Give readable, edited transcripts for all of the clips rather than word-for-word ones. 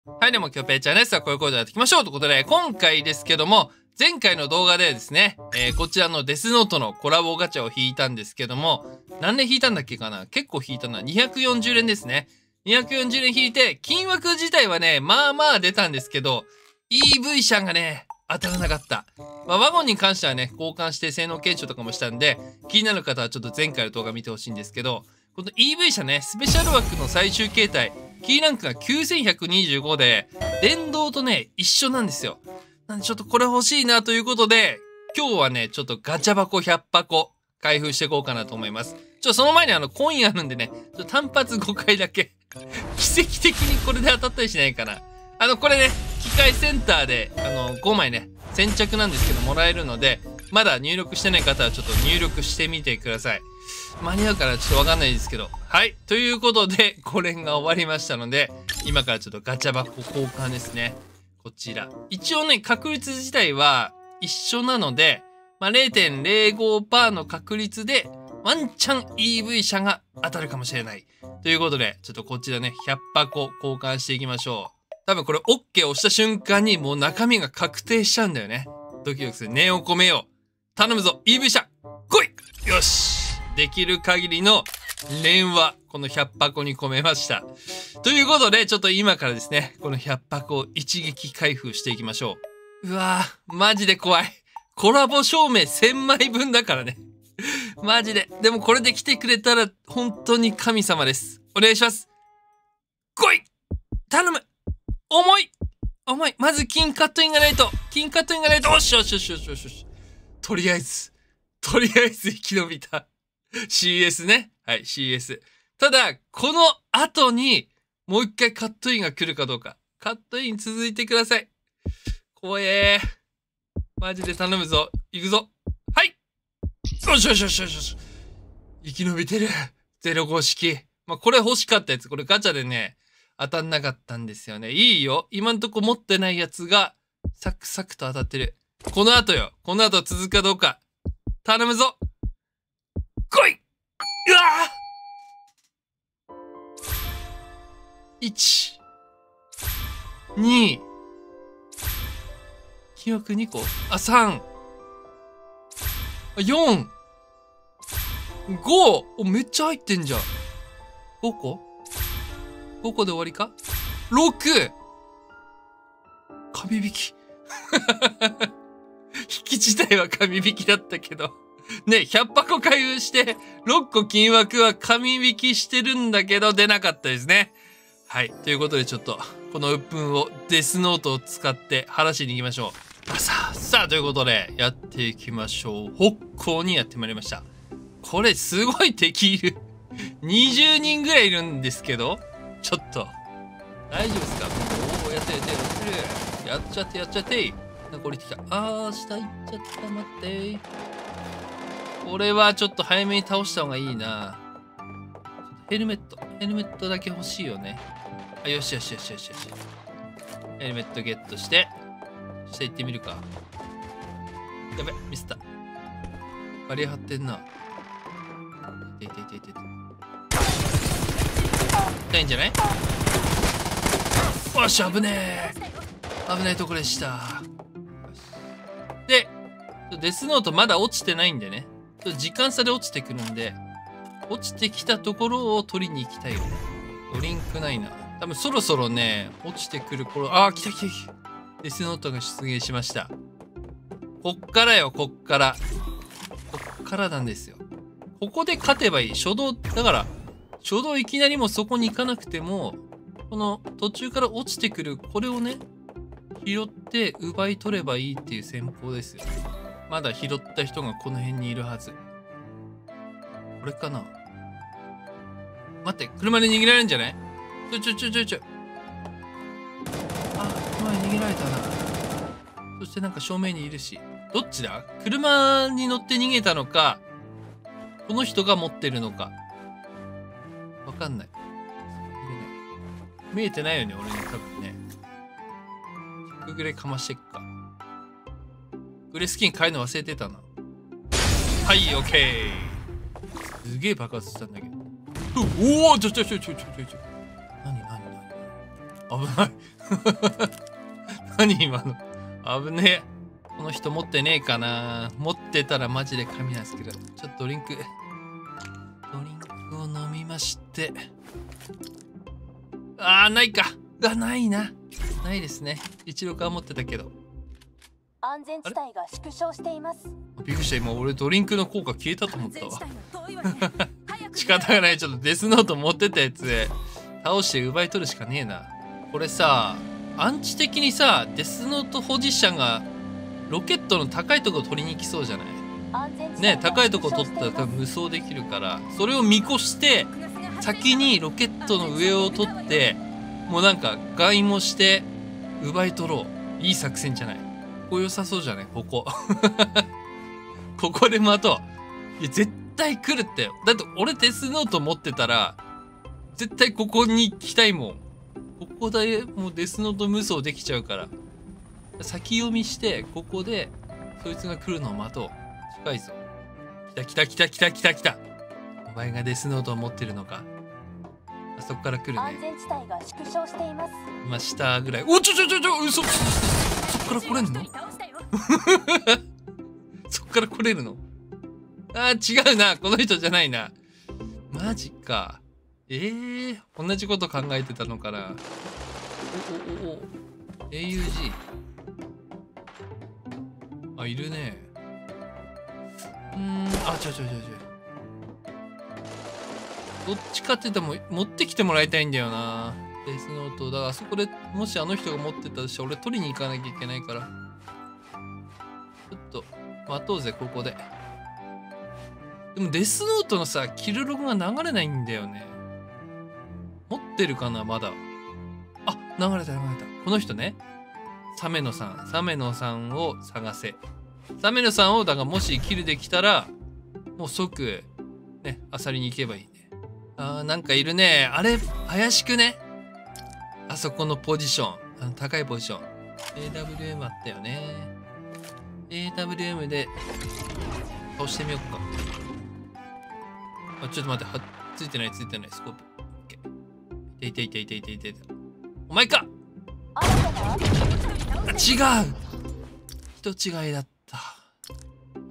はい、でも今日ペイちゃんです。こういうことでやっていきましょうということで、今回ですけども、前回の動画でですね、こちらのデスノートのコラボガチャを引いたんですけども、何連引いたんだっけかな、結構引いたな。240連ですね。240連引いて、金枠自体はね、まあまあ出たんですけど、EV 車がね、当たらなかった。まあ、ワゴンに関してはね、交換して性能検証とかもしたんで、気になる方はちょっと前回の動画見てほしいんですけど、この EV 車ね、スペシャル枠の最終形態、キーランクが9125で、電動とね、一緒なんですよ。なんでちょっとこれ欲しいなということで、今日はね、ちょっとガチャ箱100箱開封していこうかなと思います。その前にコインあるんでね、単発5回だけ奇跡的にこれで当たったりしないかな。これね、機械センターで、5枚ね、先着なんですけどもらえるので、まだ入力してない方はちょっと入力してみてください。間に合うからちょっとわかんないですけど。はい。ということで、これが終わりましたので、今からちょっとガチャ箱交換ですね。こちら。一応ね、確率自体は一緒なので、まあ、0.05% の確率で、ワンチャン EV 車が当たるかもしれない。ということで、ちょっとこちらね、100箱交換していきましょう。多分これ OK を押した瞬間にもう中身が確定しちゃうんだよね。ドキドキする。念を込めよう。頼むぞ EV 車来い。よし。できる限りの念はこの100箱に込めました。ということで、ちょっと今からですね、この100箱を一撃開封していきましょう。うわぁ、マジで怖い。コラボ証明1000枚分だからね。マジで。でもこれで来てくれたら本当に神様です。お願いします。来い頼む重い重い。まず金カットインがないと。金カットインがないと。よしよしよしよしよしよし。とりあえず生き延びた。CS ね。はい、CS。ただ、この後に、もう一回カットインが来るかどうか。カットイン続いてください。怖えー。マジで頼むぞ。行くぞ。はい。よしよしよしよしよし。生き延びてる。05式。まあ、これ欲しかったやつ。これガチャでね、当たんなかったんですよね。いいよ。今んとこ持ってないやつが、サクサクと当たってる。この後よ。この後続くかどうか。頼むぞ。来いうわー !1、2、金額2個あ、3、4、5! お、めっちゃ入ってんじゃん。5個 ?5 個で終わりか ?6! 紙引き。引き自体は紙引きだったけど。ね、100箱開封して、6個金枠は紙引きしてるんだけど、出なかったですね。はい。ということで、ちょっと、この鬱憤をデスノートを使って晴らしに行きましょう。さあ、ということで、やっていきましょう。北港にやってまいりました。これ、すごい敵いる。20人ぐらいいるんですけど、ちょっと、大丈夫ですか？おー、やってる。やっちゃって。なんか降りてきた。下行っちゃった。待って。これはちょっと早めに倒した方がいいな。ヘルメットだけ欲しいよね。あ、よし。ヘルメットゲットして、行ってみるか。やべ、ミスった。バリア張ってんな。痛いんじゃない？よし、危ねえとこでした。で、デスノートまだ落ちてないんでね。時間差で落ちてくるんで、落ちてきたところを取りに行きたいよね。ドリンクないな。多分そろそろね、落ちてくる頃、来た。デスノートが出現しました。こっからよ、こっからなんですよ。ここで勝てばいい。初動、だから、初動いきなりもそこに行かなくても、この途中から落ちてくる、これをね、拾って奪い取ればいいっていう戦法ですよ。まだ拾った人がこの辺にいるはず。これかな？待って、車で逃げられるんじゃない？前に逃げられたな。そしてなんか正面にいるし。どっちだ？車に乗って逃げたのか、この人が持ってるのか。わかんない。見えてないよね、俺に多分ね。グレかましてっか。グレスキン買えるの忘れてたな。はい、オッケー。すげえ爆発したんだけど。おお、何危ない。 何今の。危ねえ。この人持ってねえかな。持ってたらマジで神なんですけど。ちょっとドリンクを飲みまして。ないか。ないな。ないですね。16は持ってたけど。 安全地帯が縮小しています。 びっくりした。今俺ドリンクの効果消えたと思ったわ。仕方がない。ちょっとデスノート持ってたやつで倒して奪い取るしかねえな。これさ、アンチ的にさ、デスノート保持者がロケットの高いところ取りに行きそうじゃないね。高いとこ取ったら多分無双できるから、それを見越して先にロケットの上を取って、もうなんか外もして奪い取ろう。いい作戦じゃない。ここ良さそうじゃないここ。ここで待とう。いや絶対来るって。だって俺デスノート持ってたら絶対ここに来たいもん。ここでもうデスノート無双できちゃうから、先読みしてここでそいつが来るのを待とう。近いぞ。来た。お前がデスノートを持ってるのか。あそこから来るね。 安全地帯が縮小しています。 今下ぐらい。嘘。そっから来れんの？そっから来れるの？違うな。この人じゃないな。マジか。同じこと考えてたのかな。AUG。いるね。どっちかって言ったら持ってきてもらいたいんだよな。デスノート。だからあそこでもしあの人が持ってたとして俺取りに行かなきゃいけないから。ちょっと待とうぜ、ここで。でもデスノートのさ、キルログが流れないんだよね。持ってるかなまだ。流れた。この人ね。サメノさんを探せ。サメノさんをだがもしキルできたらもう即ね、漁りに行けばいいね。なんかいるね。あれ怪しくね。あそこのポジション、高いポジション。AWM あったよね。AWM で倒してみようか。ちょっと待って、ついてないスコープ。いて。お前か。違う。人違いだった。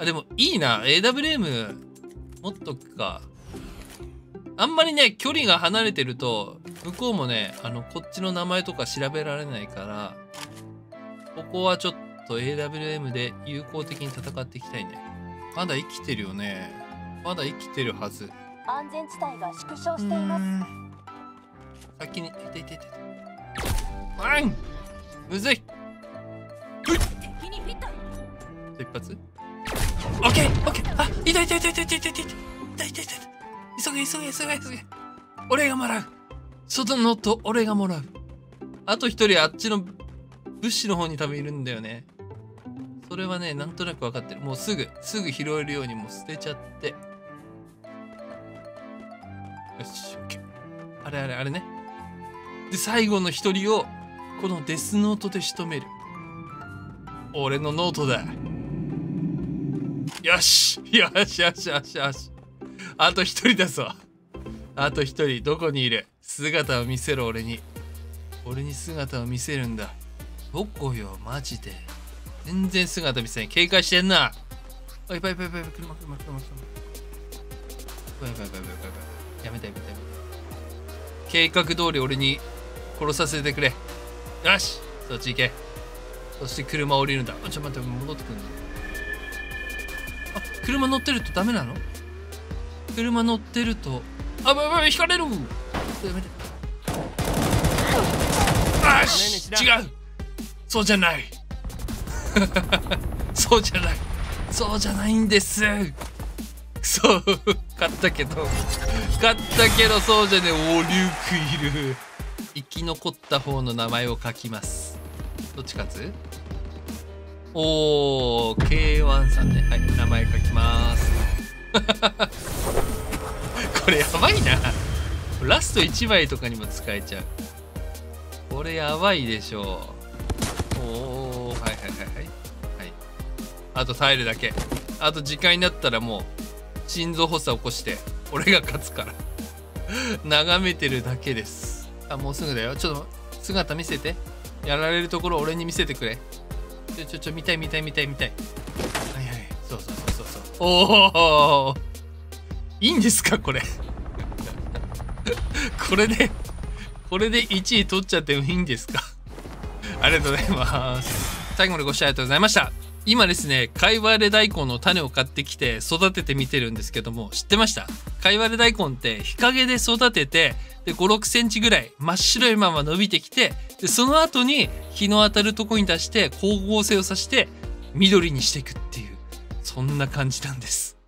でもいいな。AWM 持っとくか。あんまりね、距離が離れてると向こうもね、こっちの名前とか調べられないから、ここはちょっと AWM で有効的に戦っていきたいね。まだ生きてるよね。まだ生きてるはず。 安全地帯が縮小しています。 先にいて。むずい。一発。オッケー。痛い。急げ。俺がもらう。外のノット俺がもらう。あと一人あっちのブッシュの方に多分いるんだよね。それはね、なんとなく分かってる。もうすぐ拾えるようにもう捨てちゃって。よし、オッケー。あれね。で、最後の一人をこのデスノートで仕留める。俺のノートだ。よし。あと一人だぞ。あと一人。どこにいる？姿を見せろ。俺に姿を見せるんだ。どこよマジで。全然姿見せない。警戒してんな。やばい。やめて。計画通り俺に殺させてくれ。よし、そっち行け。そして車降りるんだ。ちょっと待って、戻ってくるんだ。車乗ってるとダメなの？車乗ってると引かれる。やめて。違う。そうじゃない。そうじゃないんです。そう勝ったけどそうじゃねえ。リュックいる。生き残った方の名前を書きます。どっち勝つ？K1 さんね。はい、名前書きます。これやばいな。ラスト1枚とかにも使えちゃう。これやばいでしょう。はい。あと耐えるだけ。あと時間になったらもう心臓発作起こして俺が勝つから眺めてるだけです。もうすぐだよ。ちょっと姿見せて。 やられるところ俺に見せてくれ。見たい。はいはい。そう。おお。いいんですかこれ。これで1位取っちゃってもいいんですか？ありがとうございます。最後までご視聴ありがとうございました。今ですね、かいわれ大根の種を買ってきて育ててみてるんですけども、知ってました？かいわれ大根って日陰で育てて、で5、6センチぐらい真っ白いまま伸びてきて、でその後に日の当たるとこに出して光合成をさせて緑にしていくっていう、そんな感じなんです。